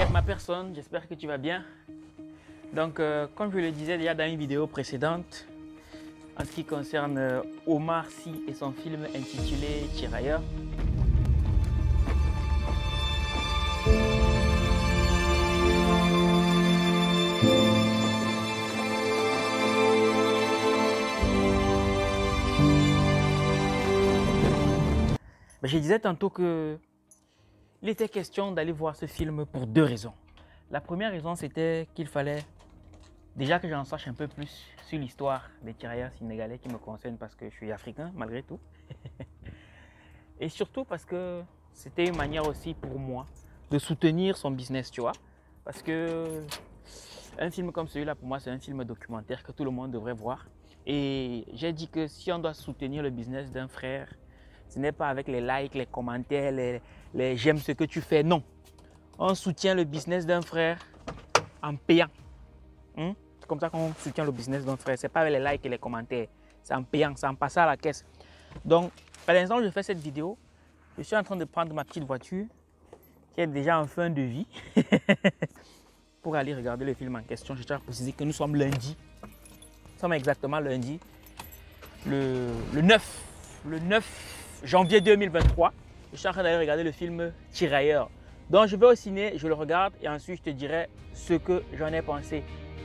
Ma personne, j'espère que tu vas bien. Donc, comme je le disais déjà dans une vidéo précédente, en ce qui concerne Omar Sy et son film intitulé Tirailleurs. Je disais tantôt que il était question d'aller voir ce film pour deux raisons. La première raison, c'était qu'il fallait déjà que j'en sache un peu plus sur l'histoire des tirailleurs sénégalais qui me concerne parce que je suis africain malgré tout. Et surtout parce que c'était une manière aussi pour moi de soutenir son business, tu vois. Parce que un film comme celui-là, pour moi, c'est un film documentaire que tout le monde devrait voir. Et j'ai dit que si on doit soutenir le business d'un frère, ce n'est pas avec les likes, les commentaires, les j'aime ce que tu fais, non. On soutient le business d'un frère en payant. C'est comme ça qu'on soutient le business d'un frère. Ce n'est pas avec les likes et les commentaires. C'est en payant, c'est en passant à la caisse. Donc, par exemple, je fais cette vidéo. Je suis en train de prendre ma petite voiture qui est déjà en fin de vie pour aller regarder le film en question. Je tiens à préciser que nous sommes lundi. Nous sommes exactement lundi, le 9 janvier 2023. Je suis en train d'aller regarder le film Tirailleurs. Donc je vais au ciné, je le regarde et ensuite je te dirai ce que j'en ai pensé.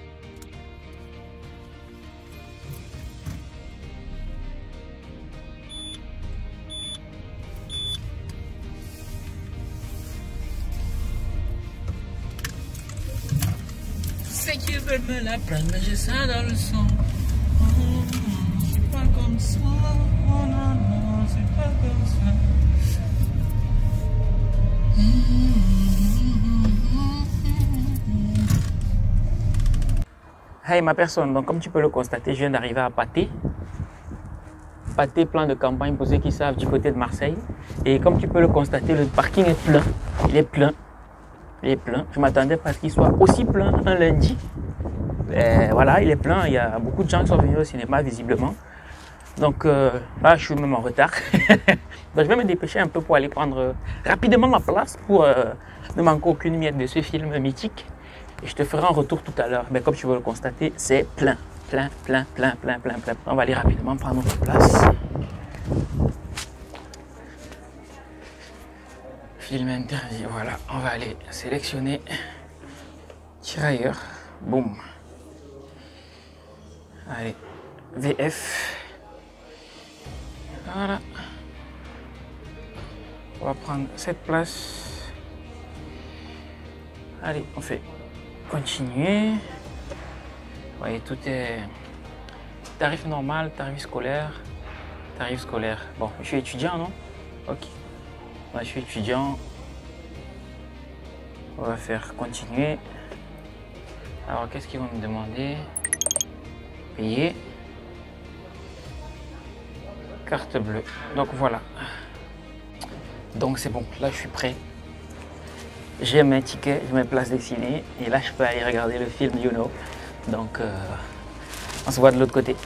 C'est qu'ils veulent me la prendre, mais j'ai ça dans le sang. C'est pas comme ça, oh non, non, c'est pas comme ça. Hey ma personne, donc comme tu peux le constater, je viens d'arriver à Pathé. Pathé, plan de campagne pour ceux qui savent, du côté de Marseille. Et comme tu peux le constater, le parking est plein. Il est plein. Il est plein. Je m'attendais pas à ce qu'il soit aussi plein un lundi. Et voilà, il est plein. Il y a beaucoup de gens qui sont venus au cinéma visiblement. Donc là, je suis même en retard. Donc, je vais me dépêcher un peu pour aller prendre rapidement ma place pour ne manquer aucune miette de ce film mythique. Et je te ferai un retour tout à l'heure. Mais comme tu veux le constater, c'est plein. Plein. On va aller rapidement prendre notre place. Film interdit. Voilà, on va aller sélectionner Tirailleurs. Boum. Allez, VF. Voilà. On va prendre cette place. Allez, on fait continuer. Vous voyez, tout est tarif normal, tarif scolaire. Bon, je suis étudiant, non? Ok. Moi, je suis étudiant. On va faire continuer. Alors, qu'est-ce qu'ils vont me demander? Payer. Carte bleue. Donc voilà. Donc c'est bon, là je suis prêt. J'ai mes tickets, j'ai mes places de ciné. Et là je peux aller regarder le film, you know. Donc on se voit de l'autre côté.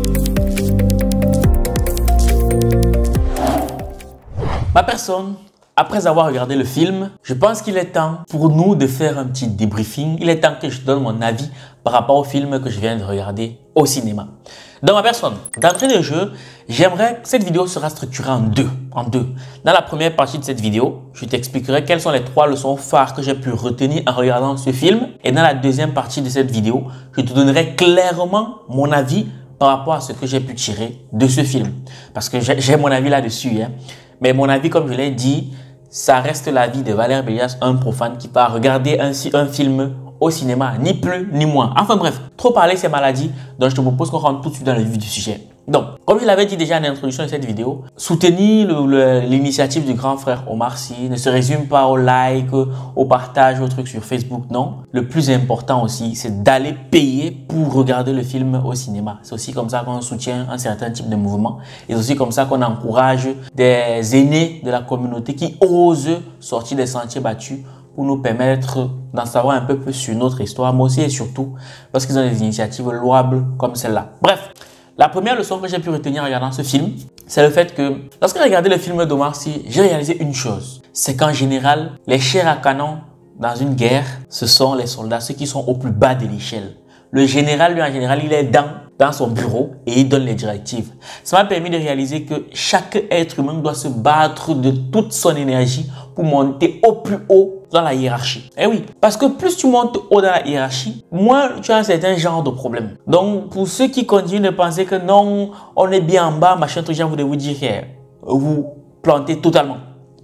Ma personne, après avoir regardé le film, je pense qu'il est temps pour nous de faire un petit débriefing. Il est temps que je donne mon avis par rapport au film que je viens de regarder au cinéma. Dans ma personne, d'entrée de jeu, j'aimerais que cette vidéo sera structurée en deux. Dans la première partie de cette vidéo, je t'expliquerai quelles sont les 3 leçons phares que j'ai pu retenir en regardant ce film. Et dans la deuxième partie de cette vidéo, je te donnerai clairement mon avis par rapport à ce que j'ai pu tirer de ce film. Parce que j'ai mon avis là-dessus. Mais mon avis, comme je l'ai dit, ça reste l'avis de Valère Bélias, un profane qui va regarder un film au cinéma, ni plus ni moins. Enfin bref, trop parler c'est maladie, donc je te propose qu'on rentre tout de suite dans le vif du sujet. Donc, comme je l'avais dit déjà en introduction de cette vidéo, soutenir l'initiative du grand frère Omar Sy ne se résume pas au like, au partage, au truc sur Facebook, non. Le plus important aussi, c'est d'aller payer pour regarder le film au cinéma. C'est aussi comme ça qu'on soutient un certain type de mouvement. Et c'est aussi comme ça qu'on encourage des aînés de la communauté qui osent sortir des sentiers battus pour nous permettre d'en savoir un peu plus sur notre histoire, mais aussi et surtout parce qu'ils ont des initiatives louables comme celle-là. Bref, la première leçon que j'ai pu retenir en regardant ce film, c'est le fait que lorsque j'ai regardé le film d'Omar Sy, j'ai réalisé une chose. C'est qu'en général, les chairs à canon dans une guerre, ce sont les soldats, ceux qui sont au plus bas de l'échelle. Le général, lui, en général, il est dans son bureau et il donne les directives. Ça m'a permis de réaliser que chaque être humain doit se battre de toute son énergie pour monter au plus haut dans la hiérarchie. Eh oui, parce que plus tu montes haut dans la hiérarchie, moins tu as un certain genre de problème. Donc, pour ceux qui continuent de penser que non, on est bien en bas, machin, tout genre, vous devez vous dire, vous plantez totalement.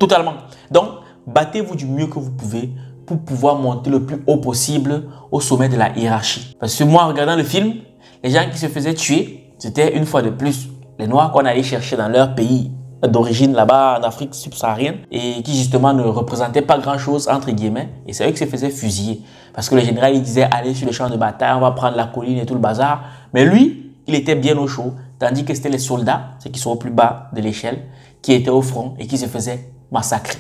Donc, battez-vous du mieux que vous pouvez pour pouvoir monter le plus haut possible au sommet de la hiérarchie. Parce que moi, en regardant le film, les gens qui se faisaient tuer, c'était une fois de plus les Noirs qu'on allait chercher dans leur pays d'origine là-bas en Afrique subsaharienne et qui justement ne représentaient pas grand-chose entre guillemets, et c'est eux qui se faisaient fusiller. Parce que le général, il disait allez sur le champ de bataille, on va prendre la colline et tout le bazar. Mais lui, il était bien au chaud, tandis que c'était les soldats, ceux qui sont au plus bas de l'échelle, qui étaient au front et qui se faisaient massacrer.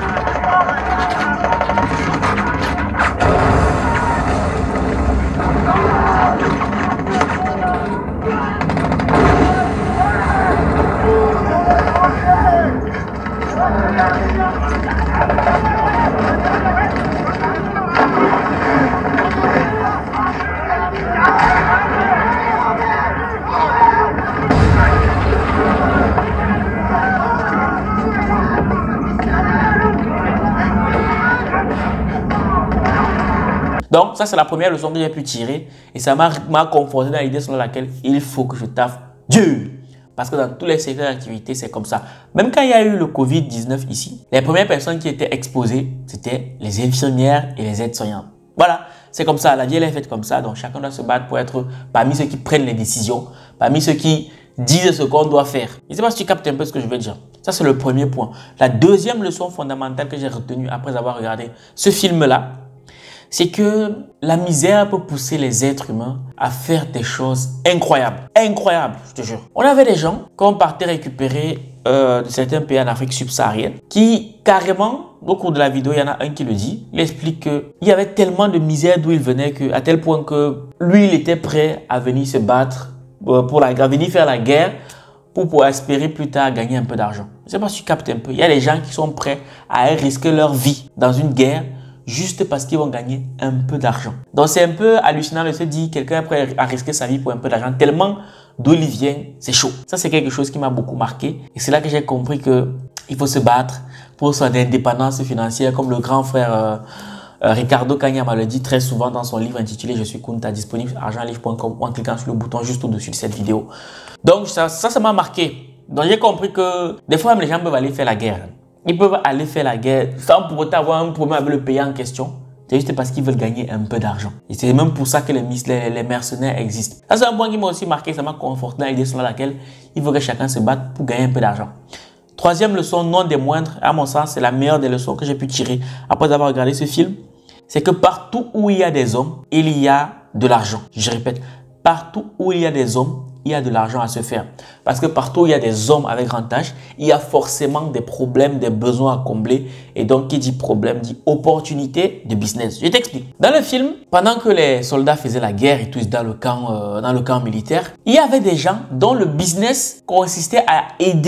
Donc, ça, c'est la première leçon que j'ai pu tirer. Et ça m'a conforté dans l'idée selon laquelle il faut que je taffe dur. Parce que dans tous les secteurs d'activité, c'est comme ça. Même quand il y a eu le Covid-19 ici, les premières personnes qui étaient exposées, c'était les infirmières et les aides-soignantes. Voilà, c'est comme ça. La vie, elle est faite comme ça. Donc, chacun doit se battre pour être parmi ceux qui prennent les décisions, parmi ceux qui disent ce qu'on doit faire. Je ne sais pas si tu captes un peu ce que je veux dire. Ça, c'est le premier point. La deuxième leçon fondamentale que j'ai retenue après avoir regardé ce film-là, c'est que la misère peut pousser les êtres humains à faire des choses incroyables. Incroyables, je te jure. On avait des gens qu'on partait récupérer de certains pays en Afrique subsaharienne qui, carrément, au cours de la vidéo, il y en a un qui le dit. Il explique qu'il y avait tellement de misère d'où il venait à tel point que lui, il était prêt à venir se battre, à venir faire la guerre pour espérer plus tard gagner un peu d'argent. Je ne sais pas si tu captes un peu. Il y a des gens qui sont prêts à risquer leur vie dans une guerre juste parce qu'ils vont gagner un peu d'argent. Donc, c'est un peu hallucinant de se dire quelqu'un est prêt à risquer sa vie pour un peu d'argent, tellement d'où il vient, c'est chaud. Ça, c'est quelque chose qui m'a beaucoup marqué. Et c'est là que j'ai compris qu'il faut se battre pour son indépendance financière, comme le grand frère Ricardo Kanyama le dit très souvent dans son livre intitulé « Je suis Kunta », disponible sur argentlivre.com en cliquant sur le bouton juste au-dessus de cette vidéo. Donc, ça m'a marqué. Donc, j'ai compris que des fois, même les gens peuvent aller faire la guerre. Ils peuvent aller faire la guerre sans pour autant avoir un problème avec le pays en question. C'est juste parce qu'ils veulent gagner un peu d'argent. Et c'est même pour ça que les mercenaires existent. Ça, c'est un point qui m'a aussi marqué. Ça m'a conforté dans l'idée selon laquelle il faut que chacun se batte pour gagner un peu d'argent. Troisième leçon, non des moindres, à mon sens, c'est la meilleure des leçons que j'ai pu tirer après avoir regardé ce film. C'est que partout où il y a des hommes, il y a de l'argent. Je répète, partout où il y a des hommes, il y a de l'argent à se faire. Parce que partout où il y a des hommes avec grand âge, il y a forcément des problèmes, des besoins à combler. Et donc, qui dit problème, dit opportunité de business. Je t'explique. Dans le film, pendant que les soldats faisaient la guerre et tous dans le camp militaire, il y avait des gens dont le business consistait à aider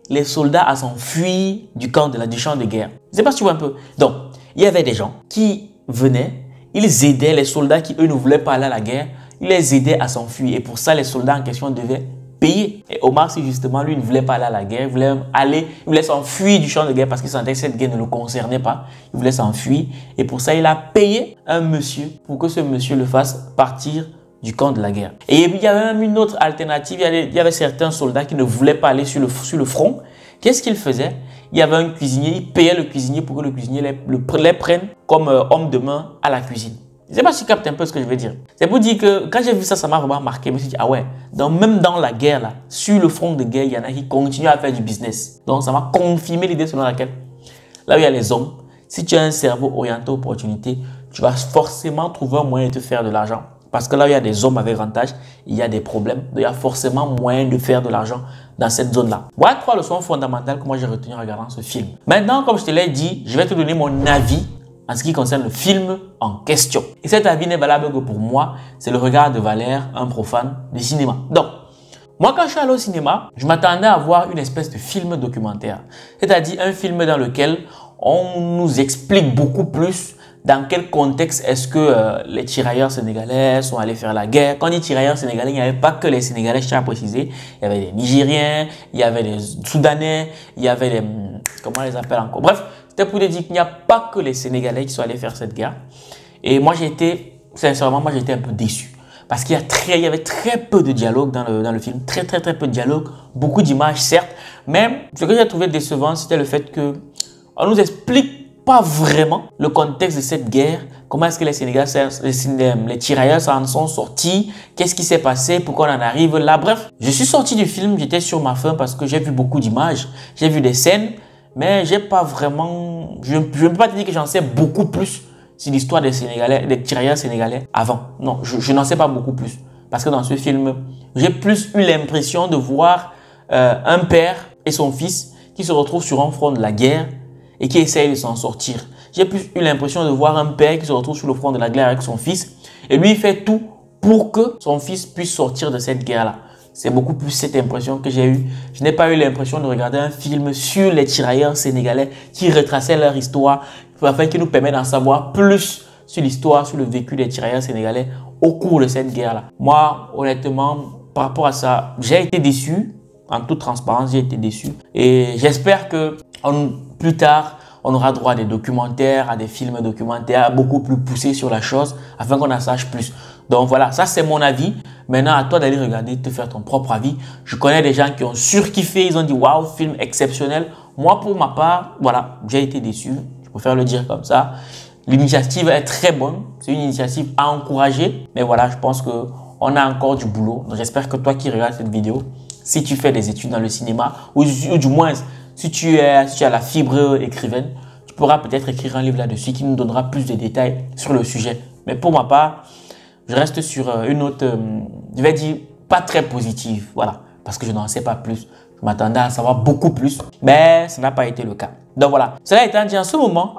les soldats à s'enfuir du champ de guerre. Je ne sais pas si tu vois un peu. Donc, il y avait des gens qui venaient, ils aidaient les soldats qui, eux, ne voulaient pas aller à la guerre. Ils les aidaient à s'enfuir. Et pour ça, les soldats en question devaient payer. Et Omar Sy, justement, lui, ne voulait pas aller à la guerre. Il voulait s'enfuir du champ de guerre parce qu'il sentait que cette guerre ne le concernait pas. Il voulait s'enfuir. Et pour ça, il a payé un monsieur pour que ce monsieur le fasse partir du camp de la guerre. Et il y avait même une autre alternative. Il y avait certains soldats qui ne voulaient pas aller sur le front. Qu'est-ce qu'ils faisaient? Il y avait un cuisinier, il payait le cuisinier pour que le cuisinier les prenne comme homme de main à la cuisine. Je ne sais pas si tu captes un peu ce que je veux dire. C'est pour dire que quand j'ai vu ça, ça m'a vraiment marqué. Je me suis dit, ah ouais, même dans la guerre, là, sur le front de guerre, il y en a qui continuent à faire du business. Donc ça m'a confirmé l'idée selon laquelle, là où il y a les hommes, si tu as un cerveau orienté opportunité, tu vas forcément trouver un moyen de te faire de l'argent. Parce que là où il y a des hommes avec avantage, il y a des problèmes. Il y a forcément moyen de faire de l'argent dans cette zone-là. Voilà trois leçons fondamentales que moi j'ai retenues en regardant ce film. Maintenant, comme je te l'ai dit, je vais te donner mon avis en ce qui concerne le film en question. Et cet avis n'est valable que pour moi, c'est le regard de Valère, un profane du cinéma. Donc, moi quand je suis allé au cinéma, je m'attendais à voir une espèce de film documentaire. C'est-à-dire un film dans lequel on nous explique beaucoup plus dans quel contexte est-ce que les tirailleurs sénégalais sont allés faire la guerre. Quand on dit tirailleurs sénégalais, il n'y avait pas que les Sénégalais, je tiens à préciser. Il y avait des Nigériens, il y avait des Soudanais, il y avait des... Comment on les appelle encore? Bref, c'était pour te dire qu'il n'y a pas que les Sénégalais qui sont allés faire cette guerre. Et moi, sincèrement, moi j'étais un peu déçu. Parce qu'il y avait très peu de dialogue dans le film. Très peu de dialogue. Beaucoup d'images, certes. Mais ce que j'ai trouvé décevant, c'était le fait qu'on nous explique pas vraiment le contexte de cette guerre. Comment est-ce que les Sénégalais, les tirailleurs s'en sont sortis? Qu'est-ce qui s'est passé? Pourquoi on en arrive là? Bref, je suis sorti du film, j'étais sur ma faim parce que j'ai vu beaucoup d'images. J'ai vu des scènes, mais j'ai pas vraiment... Je ne peux pas te dire que j'en sais beaucoup plus sur l'histoire des tirailleurs sénégalais avant. Non, je n'en sais pas beaucoup plus. Parce que dans ce film, j'ai plus eu l'impression de voir un père et son fils qui se retrouvent sur un front de la guerre et qui essaye de s'en sortir. J'ai plus eu l'impression de voir un père qui se retrouve sur le front de la guerre avec son fils et lui il fait tout pour que son fils puisse sortir de cette guerre-là. C'est beaucoup plus cette impression que j'ai eue. Je n'ai pas eu l'impression de regarder un film sur les tirailleurs sénégalais qui retraçaient leur histoire afin qu'il nous permette d'en savoir plus sur l'histoire, sur le vécu des tirailleurs sénégalais au cours de cette guerre-là. Moi, honnêtement, par rapport à ça, j'ai été déçu. En toute transparence, j'ai été déçu. Et j'espère que plus tard, on aura droit à des documentaires, à des films documentaires beaucoup plus poussés sur la chose afin qu'on en sache plus. Donc voilà, ça c'est mon avis. Maintenant, à toi d'aller regarder, de te faire ton propre avis. Je connais des gens qui ont surkiffé, ils ont dit waouh, film exceptionnel. Moi, pour ma part, voilà, j'ai été déçu. Je préfère le dire comme ça. L'initiative est très bonne. C'est une initiative à encourager. Mais voilà, je pense qu'on a encore du boulot. J'espère que toi qui regardes cette vidéo, si tu fais des études dans le cinéma ou du moins si tu as la fibre écrivaine, tu pourras peut-être écrire un livre là-dessus qui nous donnera plus de détails sur le sujet. Mais pour ma part, je reste sur une note, je vais dire, pas très positive. Voilà, parce que je n'en sais pas plus. Je m'attendais à savoir beaucoup plus, mais ça n'a pas été le cas. Donc voilà, cela étant dit, en ce moment,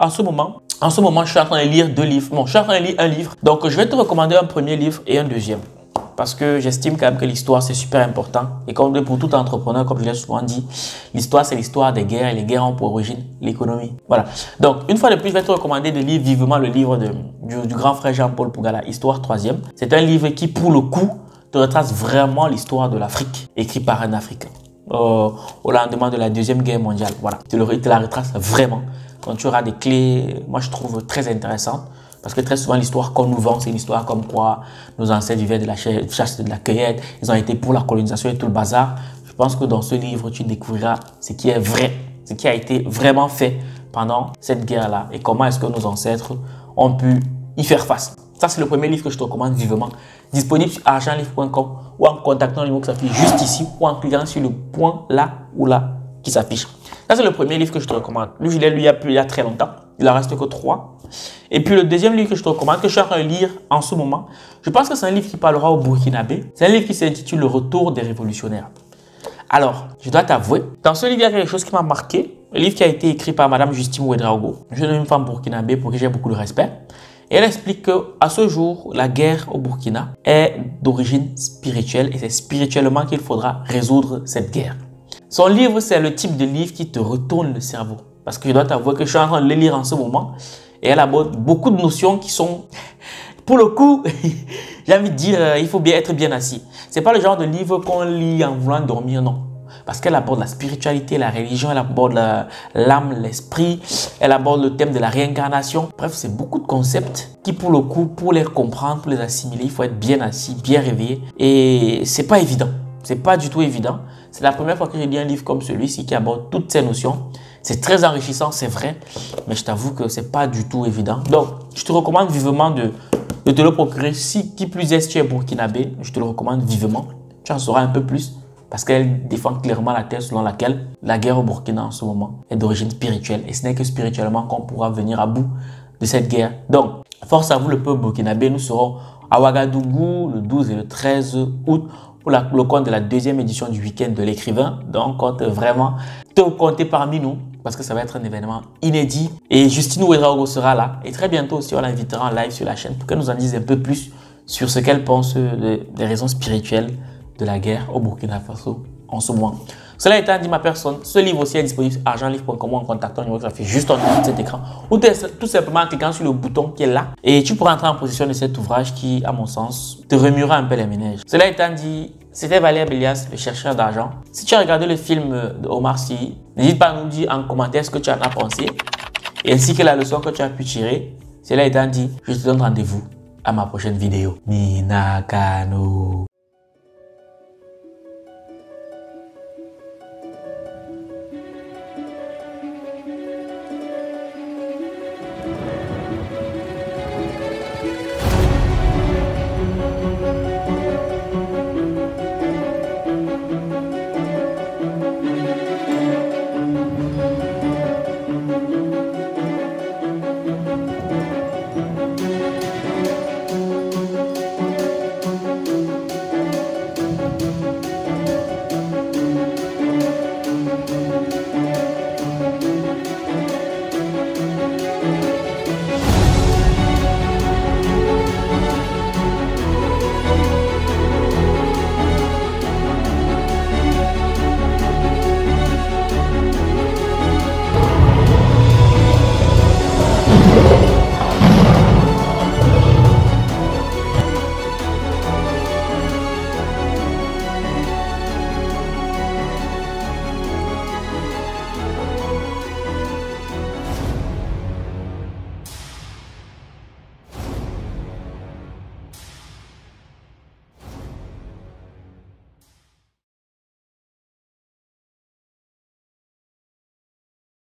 je suis en train de lire deux livres. Bon, je suis en train de lire un livre. Donc, je vais te recommander un premier livre et un deuxième. Parce que j'estime quand même que l'histoire, c'est super important. Et comme pour tout entrepreneur, comme je l'ai souvent dit, l'histoire, c'est l'histoire des guerres. Et les guerres ont pour origine l'économie. Voilà. Donc, une fois de plus, je vais te recommander de lire vivement le livre du grand frère Jean-Paul Pougala, Histoire 3e. C'est un livre qui, pour le coup, te retrace vraiment l'histoire de l'Afrique, écrit par un Africain. Au lendemain de la Deuxième Guerre mondiale. Voilà. Il te la retrace vraiment. Donc, tu auras des clés, moi, je trouve très intéressantes. Parce que très souvent, l'histoire qu'on nous vend, c'est une histoire comme quoi nos ancêtres vivaient de la chasse et de la cueillette. Ils ont été pour la colonisation et tout le bazar. Je pense que dans ce livre, tu découvriras ce qui est vrai, ce qui a été vraiment fait pendant cette guerre-là et comment est-ce que nos ancêtres ont pu y faire face. Ça, c'est le premier livre que je te recommande vivement. Disponible sur argentlivre.com ou en contactant le numéro qui s'affiche juste ici ou en cliquant sur le point là ou là qui s'affiche. Ça, c'est le premier livre que je te recommande. Lui, je l'ai lu il y a très longtemps. Il en reste que 3. Et puis, le deuxième livre que je te recommande, que je suis en train de lire en ce moment, je pense que c'est un livre qui parlera au Burkinabé. C'est un livre qui s'intitule Le Retour des révolutionnaires. Alors, je dois t'avouer, dans ce livre, il y a quelque chose qui m'a marqué. Le livre qui a été écrit par Madame Justine Ouedraogo, une femme burkinabé pour qui j'ai beaucoup de respect. Et elle explique qu'à ce jour, la guerre au Burkina est d'origine spirituelle et c'est spirituellement qu'il faudra résoudre cette guerre. Son livre, c'est le type de livre qui te retourne le cerveau. Parce que je dois t'avouer que je suis en train de le lire en ce moment. Et elle aborde beaucoup de notions qui sont... Pour le coup, j'ai envie de dire, il faut bien être bien assis. C'est pas le genre de livre qu'on lit en voulant dormir, non. Parce qu'elle aborde la spiritualité, la religion, elle aborde l'âme, l'esprit, elle aborde le thème de la réincarnation. Bref, c'est beaucoup de concepts qui, pour le coup, pour les comprendre, pour les assimiler, il faut être bien assis, bien réveillé. Et c'est pas évident. C'est pas du tout évident. C'est la première fois que j'ai lu un livre comme celui-ci qui aborde toutes ces notions. C'est très enrichissant, c'est vrai, mais je t'avoue que c'est pas du tout évident. Donc, je te recommande vivement de te le procurer. Si qui plus est, si tu es burkinabé, je te le recommande vivement. Tu en sauras un peu plus parce qu'elle défend clairement la thèse selon laquelle la guerre au Burkina en ce moment est d'origine spirituelle. Et ce n'est que spirituellement qu'on pourra venir à bout de cette guerre. Donc, force à vous le peuple burkinabé, nous serons à Ouagadougou le 12 et le 13 août pour le compte de la deuxième édition du week-end de l'écrivain. Donc, compte vraiment te compter parmi nous parce que ça va être un événement inédit. Et Justine Ouedraogo sera là. Et très bientôt aussi, on l'invitera en live sur la chaîne pour qu'elle nous en dise un peu plus sur ce qu'elle pense des raisons spirituelles de la guerre au Burkina Faso en ce moment. Cela étant dit, ma personne, ce livre aussi est disponible sur argentlivre.com ou en contactant le numéro qui s'affiche juste en dessous de cet écran ou tout simplement en cliquant sur le bouton qui est là et tu pourras entrer en possession de cet ouvrage qui, à mon sens, te remuera un peu les ménages. Cela étant dit, c'était Valère Bélias, le chercheur d'argent. Si tu as regardé le film de Omar Sy, n'hésite pas à nous dire en commentaire ce que tu en as pensé et ainsi que la leçon que tu as pu tirer. Cela étant dit, je te donne rendez-vous à ma prochaine vidéo. Minakano.